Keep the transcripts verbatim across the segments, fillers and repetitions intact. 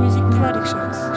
Music Productions.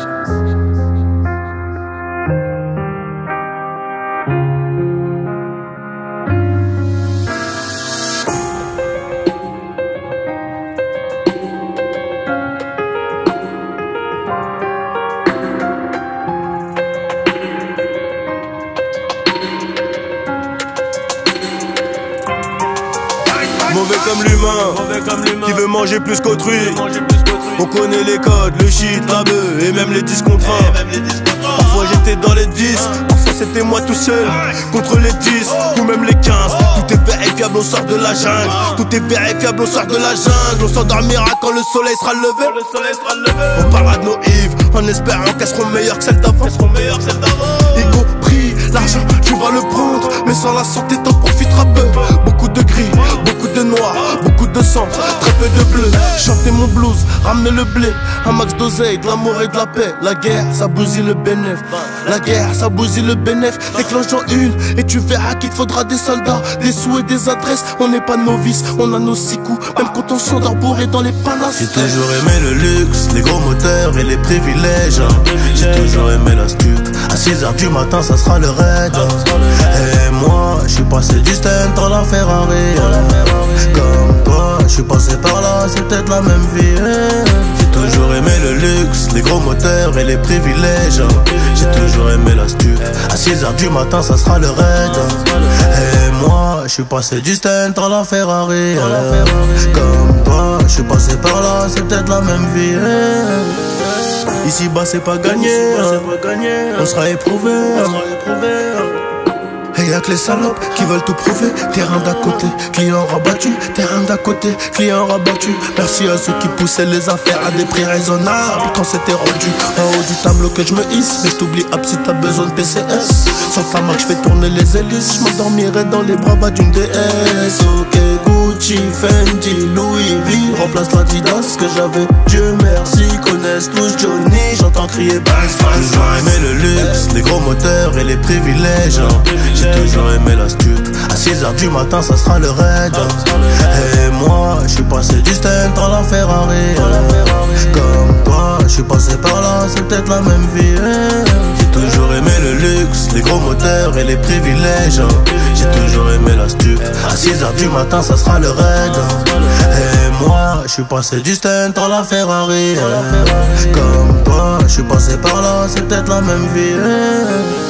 Mauvais comme l'humain, qui veut manger plus qu'autrui. On connaît les codes, le shit, la beuh et même les dix contre un. Parfois j'étais dans les dix, parfois c'était moi tout seul contre les dix ou même les quinze. Tout est vérifiable, on sort de la jungle. Tout est vérifiable, on sort de la jungle. On s'endormira quand le soleil sera levé. On parlera de nos Yves en espérant qu'elles seront meilleures que celles d'avant. Y compris l'argent, tu vas le prendre, mais sans la santé t'en profiteras peu. Beaucoup de gris, beaucoup de noir, beaucoup de sang, très peu de bleu. Chanter mon blues, ramener le blé, un max d'oseille, de l'amour et de la paix. La guerre, ça bousille le bénéf. La guerre, ça bousille le bénéf. Déclenche en une et tu verras qu'il te faudra des soldats, des sous et des adresses. On n'est pas novices, on a nos six coups, même quand on s'endort bourré dans les palaces. J'ai toujours aimé le luxe, les gros moteurs et les privilèges. J'ai toujours aimé la stup. À six heures du matin, ça sera le raid. Et moi, je suis passé du stand dans la Ferrari. Comme toi, je suis passé par là, c'est peut-être la même vie. J'ai toujours aimé le luxe, les gros moteurs et les privilèges. J'ai toujours aimé la stup. À six heures du matin, ça sera le raid. Et moi, je suis passé du stand dans la Ferrari. Comme toi, je suis passé par là, c'est peut-être la même vie. Ici bas c'est pas gagné, on sera éprouvé. Et y'a que les salopes qui veulent tout prouver. Terrain d'à côté, client rabattu. Terrain d'à côté, client rabattu. Merci à ceux qui poussaient les affaires à des prix raisonnables quand c'était rendu en haut du tableau que je me hisse. Mais t'oublies hop si t'as besoin de P C S. Sans famac je fais tourner les hélices. Je m'endormirai dans les bras bas d'une déesse. Ok Gucci, Fendi, Louis V remplace l'Adidas que j'avais. Dieu merci, connaissent tous Johnny. J'entends crier bang bang. J'ai toujours aimé le luxe, les gros moteurs et les privilèges. J'ai toujours aimé la stup. À six heures du matin, ça sera le raid. Et moi, je suis passé du stand dans la Ferrari. Comme toi, je suis passé par là, c'est peut-être la même vie. J'ai toujours aimé le luxe, les gros moteurs et les privilèges. J'ai toujours aimé la stup. À six heures du matin, ça sera le raid. Et moi, je suis passé du stand dans la Ferrari. Comme toi, je suis passé par là, c'est peut-être la même vie.